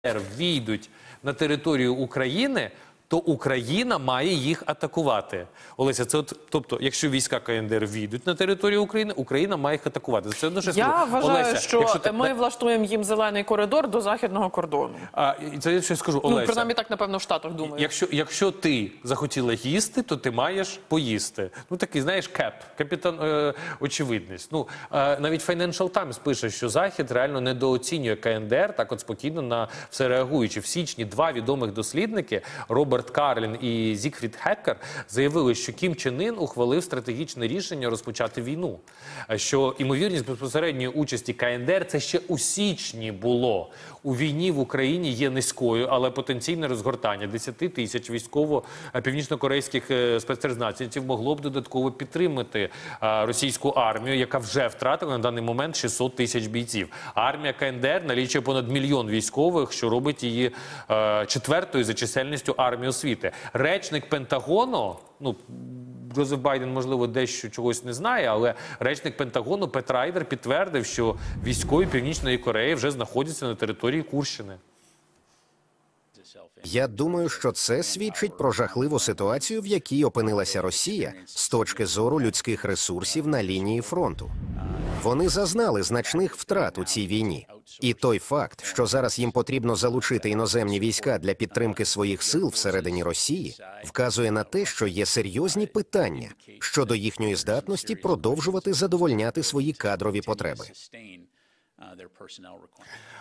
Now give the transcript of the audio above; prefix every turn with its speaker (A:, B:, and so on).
A: війдуть на територію України, то Україна має їх атакувати. Олеся, це тобто, якщо війська КНДР війдуть на територію України, Україна має їх атакувати. Це одно, що
B: Я вважаю,
A: Олеся,
B: що ми влаштуємо їм зелений коридор до західного кордону.
A: Це я щось скажу, Олеся.
B: Ну, принаймні так, напевно, в Штатах думають.
A: Якщо ти захотіла їсти, то ти маєш поїсти. Ну, такий, знаєш, капітан очевидність. Ну, навіть Financial Times пише, що Захід реально недооцінює КНДР, так от спокійно на все реагуючи. В січні два відомих дослідники, Роберт Карлін і Зігфрід Хеккер, заявили, що Кім Чен Ін ухвалив стратегічне рішення розпочати війну. Що імовірність безпосередньої участі КНДР, це ще у січні було. У війні в Україні є низькою, але потенційне розгортання 10 тисяч північно-корейських спецпризначенців могло б додатково підтримати російську армію, яка вже втратила на даний момент 600 тисяч бійців. Армія КНДР налічує понад 1 мільйон військових, що робить її четвертою за чисельністю армії світу. Речник Пентагону, ну, Джозеф Байден, можливо, дещо чогось не знає, але речник Пентагону Пет Райдер підтвердив, що військові Північної Кореї вже знаходяться на території Курщини.
C: Я думаю, що це свідчить про жахливу ситуацію, в якій опинилася Росія з точки зору людських ресурсів на лінії фронту. Вони зазнали значних втрат у цій війні. І той факт, що зараз їм потрібно залучити іноземні війська для підтримки своїх сил всередині Росії, вказує на те, що є серйозні питання щодо їхньої здатності продовжувати задовольняти свої кадрові потреби.